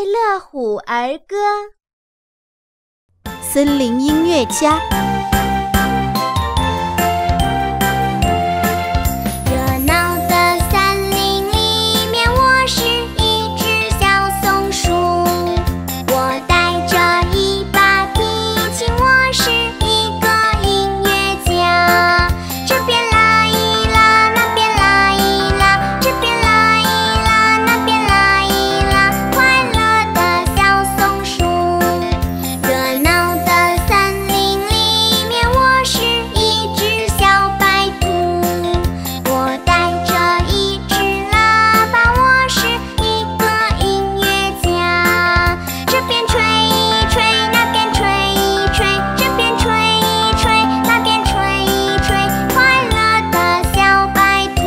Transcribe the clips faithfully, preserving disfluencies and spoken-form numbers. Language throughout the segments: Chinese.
乐虎儿歌》， 森林音乐家。 热闹的森林里面，我是一只小松鼠。我带着一把提琴，我是一个音乐家。这边拉一拉，那边拉一拉，这边拉一拉，那边拉一拉，快乐的小松鼠。热闹的森林里面，我是一只小白兔。我带着一只喇叭，我是一个音乐家。这边吹一吹，那边吹一吹，这边吹一吹，那边吹一吹，快乐的小白兔。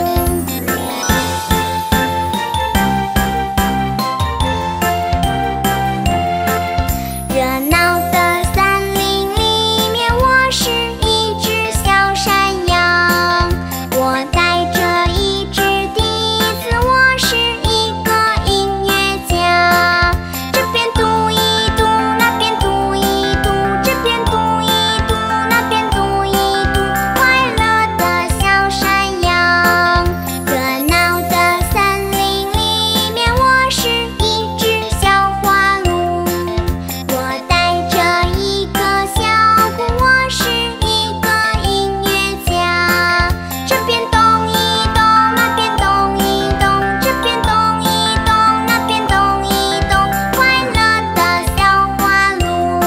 热闹的森林里面，我是一只小山羊。我带着一只笛子，我是一个音乐家。这边读一读，那边读一读，这边读一读，那边读一读，快乐的小山羊。热闹的森林里面，我是一只小花鹿。我带着一个小鼓，我是一个音乐家。这边动一动，那边动一动，这边动一动，那边动一动，快乐的小花鹿。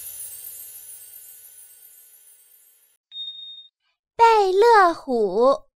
贝乐虎。